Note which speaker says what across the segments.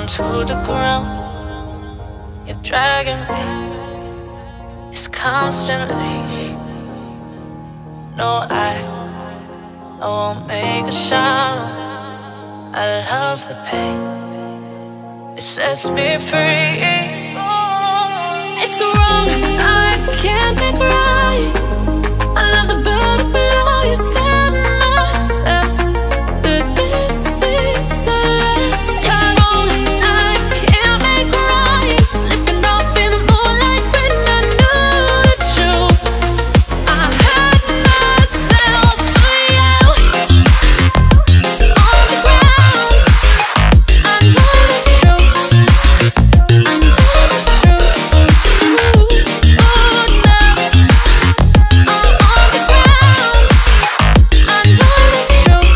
Speaker 1: down to the ground. You're dragging me, it's constantly. No, I won't make a sound. I love the pain, it sets me free. It's wrong, I can't make right. I love the bird below you, tell myself that this is the last time. It's wrong, I can't make right. Slipping off in the moonlight when I knew the truth. I had myself for you. On the ground, I know the truth. I know the truth. Oh, now I'm on the ground. I know the truth.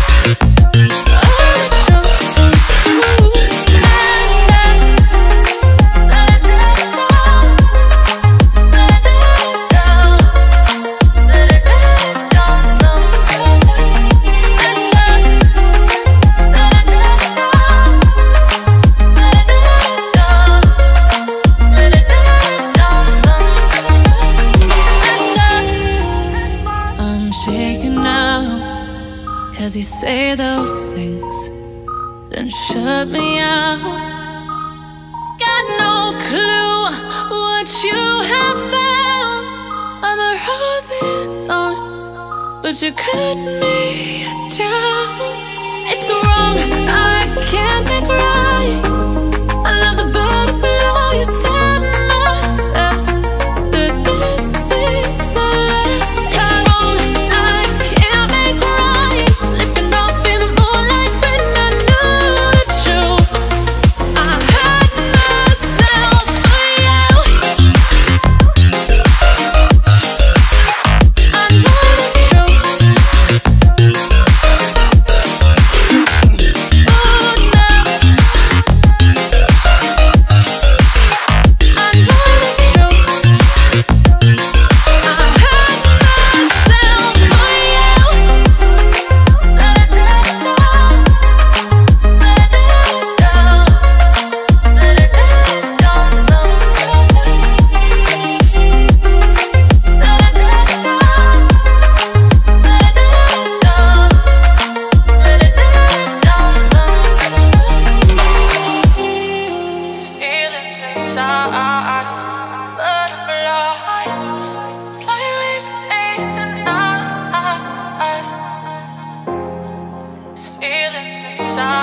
Speaker 1: I'm shaking now, 'cause you say those things, then shut me out. Got no clue what you have found. I'm a rose in thorns, but you cut me down. It's wrong, I can't make right. I love the bird below you, tell myself that this is the last time. It's wrong, I can't make right. Slipping off in the moonlight when I knew the truth. I had myself for you. I know the truth. Oh, now I know These feelings inside